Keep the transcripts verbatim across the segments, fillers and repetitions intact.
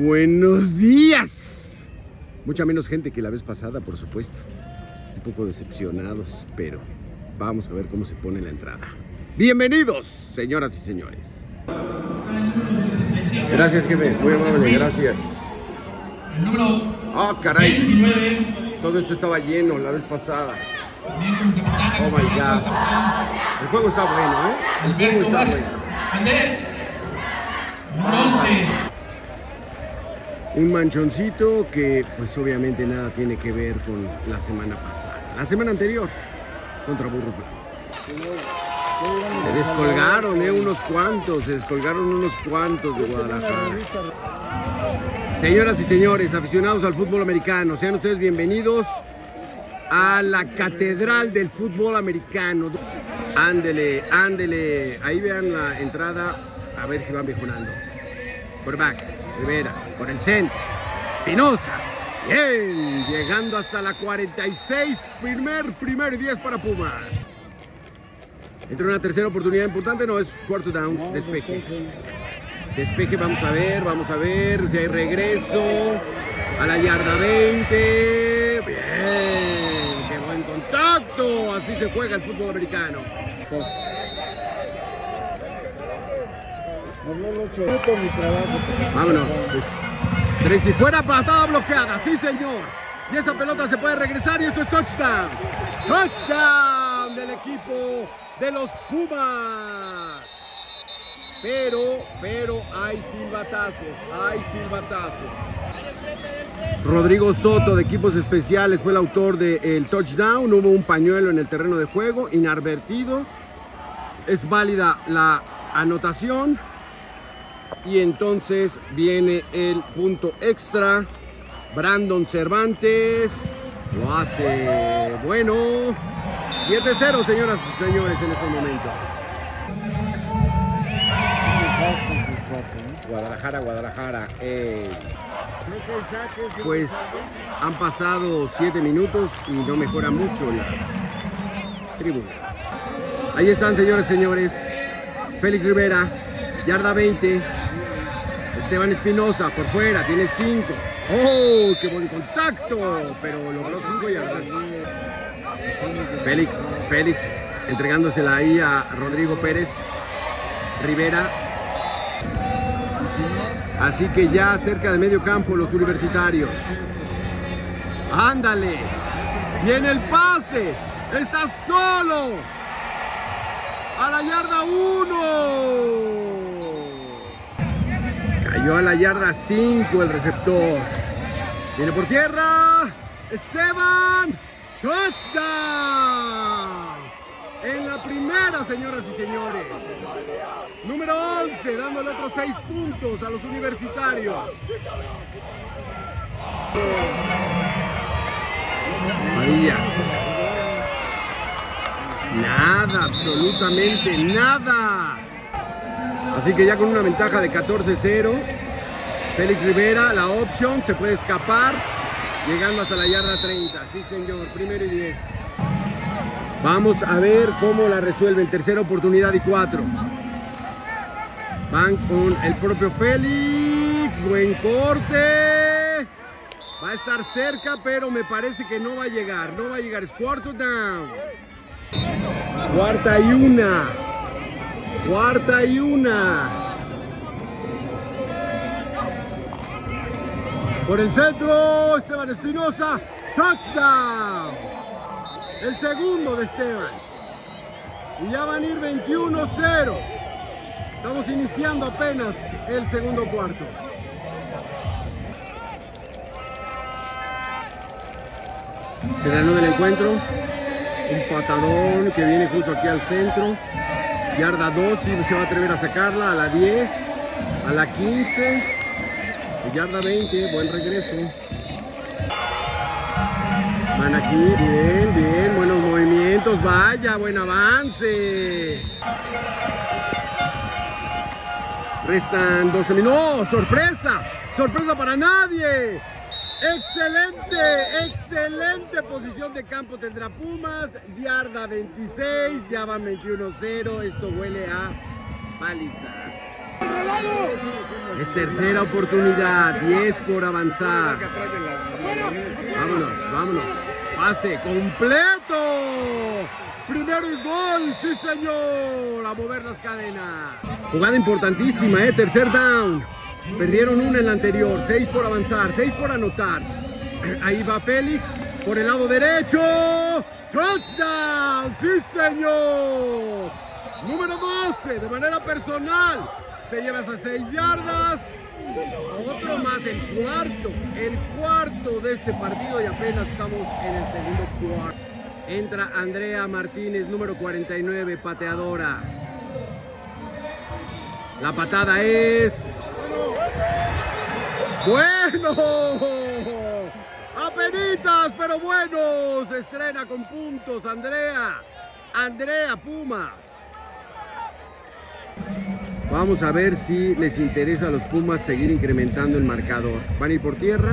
buenos días. Mucha menos gente que la vez pasada, por supuesto. Un poco decepcionados, pero vamos a ver cómo se pone la entrada. Bienvenidos, señoras y señores. Gracias, jefe. Muy amable, gracias. Ah, oh, caray. Todo esto estaba lleno la vez pasada. Oh my God. El juego está bueno, ¿eh? El juego está bueno. Un manchoncito que pues obviamente nada tiene que ver con la semana pasada. La semana anterior contra Burros Blancos. Se descolgaron, eh, unos cuantos, se descolgaron unos cuantos de Guadalajara. Señoras y señores, aficionados al fútbol americano, sean ustedes bienvenidos a la catedral del fútbol americano. Ándele, ándele, ahí vean la entrada, a ver si van mejorando. Quarterback, Rivera, por el centro, Espinosa, bien, llegando hasta la cuarenta y seis, primer, primer y diez para Pumas. Entra una tercera oportunidad importante, no, es cuarto down, despeje. Despeje, vamos a ver, vamos a ver si hay regreso a la yarda veinte. Bien, qué buen contacto, así se juega el fútbol americano. Vámonos. Tres y fuera, patada bloqueada, sí señor. Y esa pelota se puede regresar y esto es touchdown. Touchdown del equipo de los Pumas. Pero, pero hay silbatazos, hay silbatazos. Rodrigo Soto de Equipos Especiales fue el autor del touchdown. Hubo un pañuelo en el terreno de juego, inadvertido. Es válida la anotación. Y entonces viene el punto extra. Brandon Cervantes lo hace bueno. siete cero, señoras y señores, en estos momentos. Guadalajara, Guadalajara. Eh, pues han pasado siete minutos y no mejora mucho la tribuna. Ahí están, señores, señores. Félix Rivera, yarda veinte. Esteban Espinosa por fuera, tiene cinco. ¡Oh, qué buen contacto! Pero logró cinco yardas. Félix, Félix entregándosela ahí a Rodrigo Pérez Rivera. Así que ya cerca de medio campo los universitarios. ¡Ándale! ¡Viene el pase! ¡Está solo! ¡A la yarda uno! Cayó a la yarda cinco el receptor. Viene por tierra. Esteban. Touchdown. En la primera, señoras y señores. Número once, dándole otros seis puntos a los universitarios. María. Nada, absolutamente nada. Así que ya con una ventaja de catorce cero, Félix Rivera, la opción, se puede escapar, llegando hasta la yarda treinta. Sí, señor, primero y diez. Vamos a ver cómo la resuelven. Tercera oportunidad y cuatro. Van con el propio Félix. Buen corte. Va a estar cerca, pero me parece que no va a llegar. No va a llegar. Es cuarto down. Cuarta y una. Cuarta y una. Por el centro, Esteban Espinosa. Touchdown. El segundo de Esteban. Y ya van a ir veintiuno cero. Estamos iniciando apenas el segundo cuarto. Se reanuda el encuentro. Un patadón que viene justo aquí al centro. Yarda dos, y se va a atrever a sacarla. A la diez, a la quince. Yarda veinte, buen regreso. Van aquí, bien, bien, buenos movimientos, vaya, buen avance. Restan doce minutos, ¡oh, sorpresa! ¡Sorpresa para nadie! ¡Excelente! ¡Excelente posición de campo tendrá Pumas! Yarda veintiséis, ya van veintiuno cero, esto huele a paliza. Es tercera oportunidad, diez por avanzar. Vámonos, vámonos. Pase completo. Primero y gol, sí señor. A mover las cadenas. Jugada importantísima, eh. Tercer down. Perdieron una en la anterior. Seis por avanzar, seis por anotar. Ahí va Félix por el lado derecho. Touchdown, sí señor. Número doce, de manera personal. Se lleva esas seis yardas. Otro más, el cuarto. El cuarto de este partido y apenas estamos en el segundo cuarto. Entra Andrea Martínez, número cuarenta y nueve, pateadora. La patada es... ¡bueno! Apenitas, pero bueno. Se estrena con puntos, Andrea. Andrea Puma. Vamos a ver si les interesa a los Pumas seguir incrementando el marcador. Van a ir por tierra.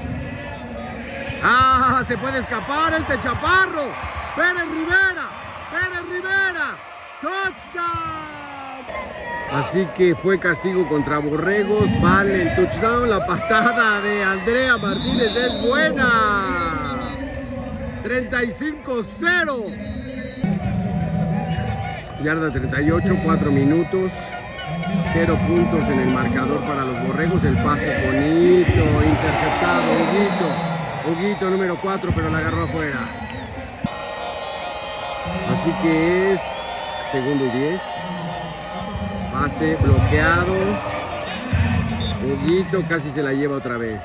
¡Ah! Se puede escapar este chaparro. Pérez Rivera. Pérez Rivera. ¡Touchdown! Así que fue castigo contra Borregos. Vale el touchdown. La patada de Andrea Martínez es buena. treinta y cinco cero. Yarda treinta y ocho, cuatro minutos. Cero puntos en el marcador para los Borregos. El pase es bonito, interceptado, Huguito. Huguito número cuatro, pero la agarró afuera. Así que es segundo y diez. Pase bloqueado. Huguito casi se la lleva otra vez.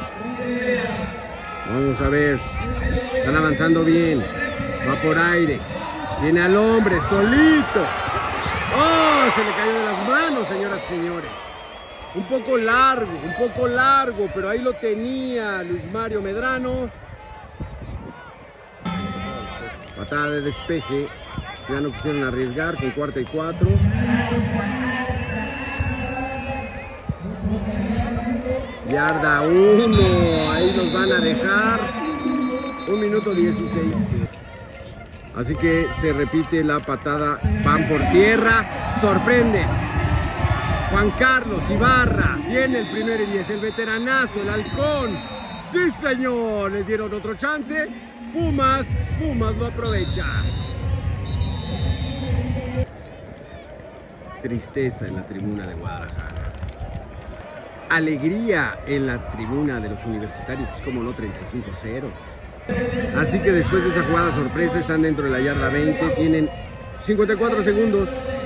Vamos a ver. Están avanzando bien. Va por aire. Viene al hombre, solito. ¡Oh! Se le cayó de las manos, señoras y señores. Un poco largo, un poco largo, pero ahí lo tenía Luis Mario Medrano. Patada de despeje. Ya no quisieron arriesgar con cuarta y cuatro. Yarda uno. Ahí nos van a dejar. Un minuto dieciséis. Así que se repite la patada. Van por tierra. Sorprende. Juan Carlos Ibarra tiene el primero y diez. El veteranazo, el halcón. Sí, señor. Les dieron otro chance. Pumas. Pumas lo aprovecha. Tristeza en la tribuna de Guadalajara. Alegría en la tribuna de los universitarios. Pues como no, treinta y cinco cero. Así que después de esa jugada sorpresa están dentro de la yarda veinte, tienen cincuenta y cuatro segundos.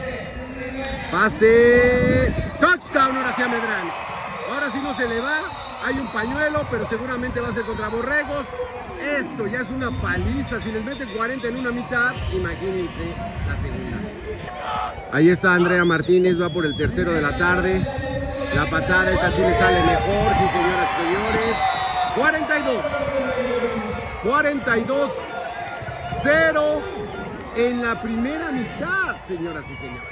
Pase, touchdown, ahora sí a Medrano. Ahora sí no se le va, hay un pañuelo, pero seguramente va a ser contra Borregos. Esto ya es una paliza, si les meten cuarenta en una mitad, imagínense la segunda. Ahí está Andrea Martínez, va por el tercero de la tarde. La patada, esta sí le sale mejor, sí señoras y señores. cuarenta y dos. cuarenta y dos cero en la primera mitad, señoras y señores.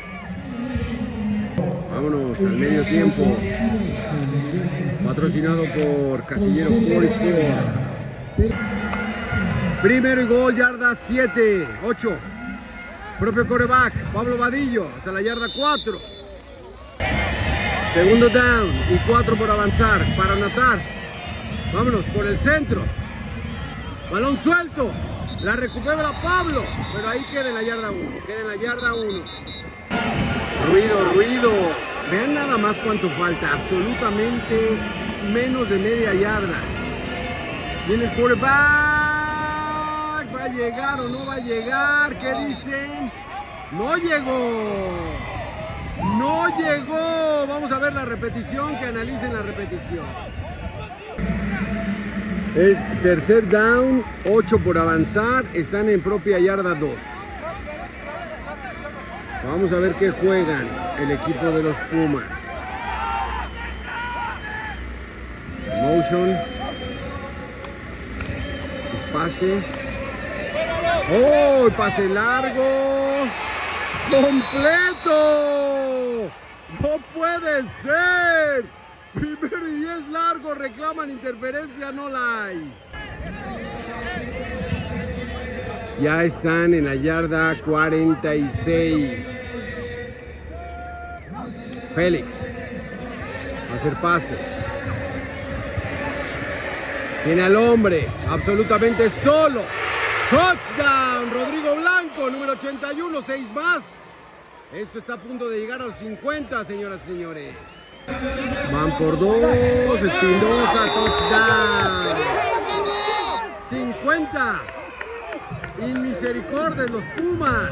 Vámonos al medio tiempo. Patrocinado por Casillero cuarenta y cuatro. Primero y gol, yarda siete, ocho. Propio quarterback, Pablo Vadillo, hasta la yarda cuatro. Segundo down y cuatro por avanzar para anotar. Vámonos por el centro. Balón suelto. La recupera Pablo. Pero ahí queda en la yarda uno. Queda en la yarda uno. Ruido, ruido. Vean nada más cuánto falta. Absolutamente menos de media yarda. Viene el quarterback. ¿Va a llegar o no va a llegar? ¿Qué dicen? No llegó. No llegó. Vamos a ver la repetición. Que analicen la repetición. Es tercer down, ocho por avanzar, están en propia yarda dos. Vamos a ver qué juegan el equipo de los Pumas. Motion. Pase. ¡Oh! Pase largo. ¡Completo! ¡No puede ser! Primero y diez largo, reclaman interferencia, no la hay. Ya están en la yarda cuarenta y seis. Félix. Va a hacer pase. Tiene al hombre absolutamente solo. Touchdown, Rodrigo Blanco, número ochenta y uno, seis más. Esto está a punto de llegar a los cincuenta, señoras y señores. Van por dos, Espinosa, touchdown. cincuenta. Inmisericordes los Pumas.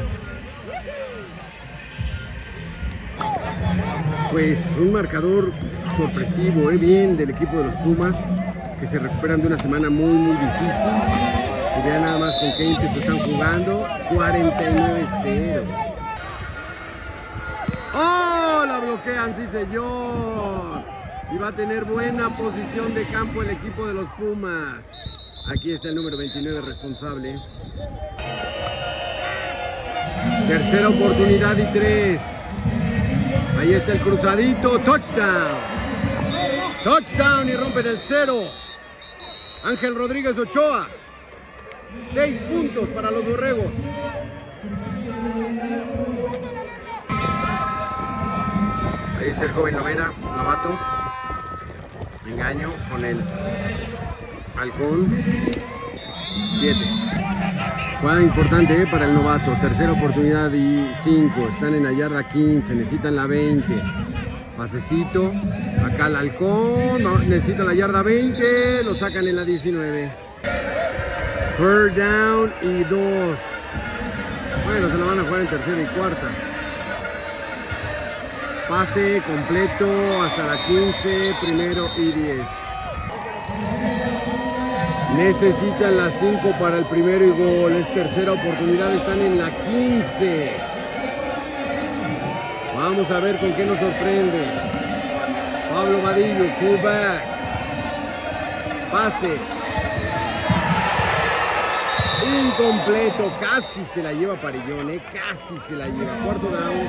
Pues un marcador sorpresivo, ¿eh? Bien del equipo de los Pumas, que se recuperan de una semana muy muy difícil. Y vean nada más con qué ímpetu están jugando. cuarenta y nueve cero. ¡Oh! La bloquean, sí señor. Y va a tener buena posición de campo el equipo de los Pumas. Aquí está el número veintinueve responsable. Tercera oportunidad y tres. Ahí está el cruzadito. Touchdown. Touchdown y rompen el cero. Ángel Rodríguez Ochoa. Seis puntos para los borregos. Ahí está el joven Lovera, novato. Engaño con el halcón. siete. Jugada importante eh, para el novato. Tercera oportunidad y cinco. Están en la yarda quince. Necesitan la veinte. Pasecito. Acá el halcón. No, necesitan la yarda veinte. Lo sacan en la diecinueve. Third down y dos. Bueno, se lo van a jugar en tercera y cuarta. Pase completo hasta la quince. Primero y diez. Necesitan las cinco para el primero y gol. Es tercera oportunidad. Están en la quince. Vamos a ver con qué nos sorprende. Pablo Vadillo, fullback. Pase. Incompleto. Casi se la lleva Parillón, ¿eh? Casi se la lleva. Cuarto down.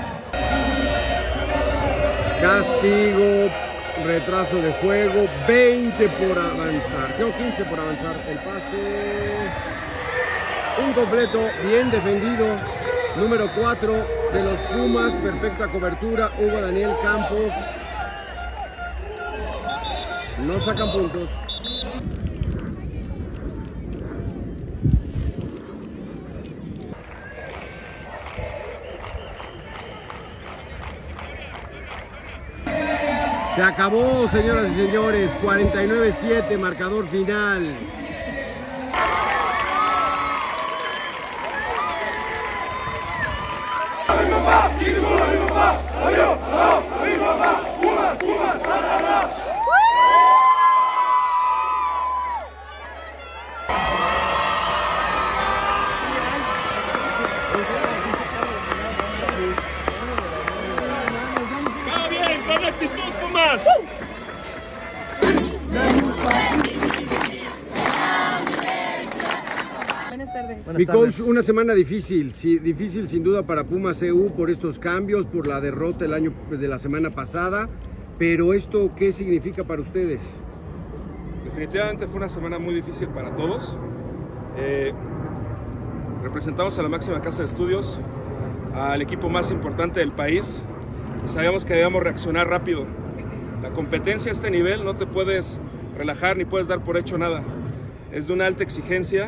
Castigo. Retraso de juego, veinte por avanzar, no, quince por avanzar, el pase incompleto, bien defendido, número cuatro de los Pumas, perfecta cobertura, Hugo Daniel Campos, no sacan puntos. Se acabó, señoras y señores, cuarenta y nueve siete, marcador final. Mi coach, una semana difícil, sí, difícil sin duda para Pumas C U por estos cambios, por la derrota el año de la semana pasada, pero esto ¿qué significa para ustedes? Definitivamente fue una semana muy difícil para todos. Eh, representamos a la máxima casa de estudios, al equipo más importante del país y sabíamos que debíamos reaccionar rápido. La competencia a este nivel no te puedes relajar ni puedes dar por hecho nada. Es de una alta exigencia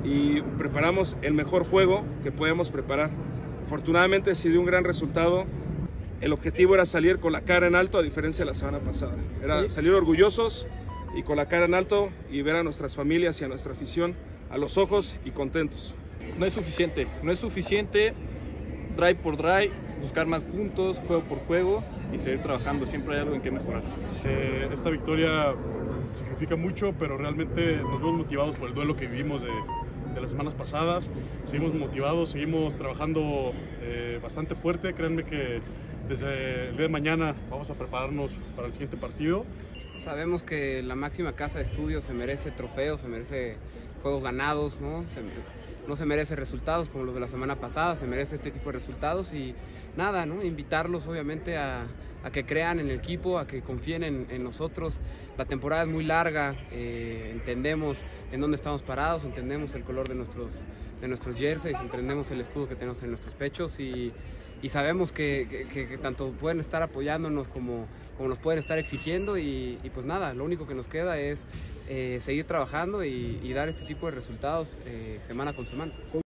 y preparamos el mejor juego que podíamos preparar. Afortunadamente se dio un gran resultado. El objetivo era salir con la cara en alto, a diferencia de la semana pasada. Era salir orgullosos y con la cara en alto y ver a nuestras familias y a nuestra afición a los ojos y contentos. No es suficiente, no es suficiente drive por drive, buscar más puntos, juego por juego y seguir trabajando. Siempre hay algo en que mejorar. Eh, esta victoria significa mucho, pero realmente nos vemos motivados por el duelo que vivimos de, de las semanas pasadas. Seguimos motivados, seguimos trabajando eh, bastante fuerte. Créanme que desde el día de mañana vamos a prepararnos para el siguiente partido. Sabemos que la máxima casa de estudios se merece trofeos, se merece juegos ganados, ¿no? Se, no se merece resultados como los de la semana pasada, se merece este tipo de resultados y nada, ¿no? Invitarlos obviamente a, a que crean en el equipo, a que confíen en, en nosotros. La temporada es muy larga, eh, entendemos en dónde estamos parados, entendemos el color de nuestros, de nuestros jerseys, entendemos el escudo que tenemos en nuestros pechos y y sabemos que, que, que tanto pueden estar apoyándonos como, como nos pueden estar exigiendo y, y pues nada, lo único que nos queda es eh, seguir trabajando y, y dar este tipo de resultados eh, semana con semana.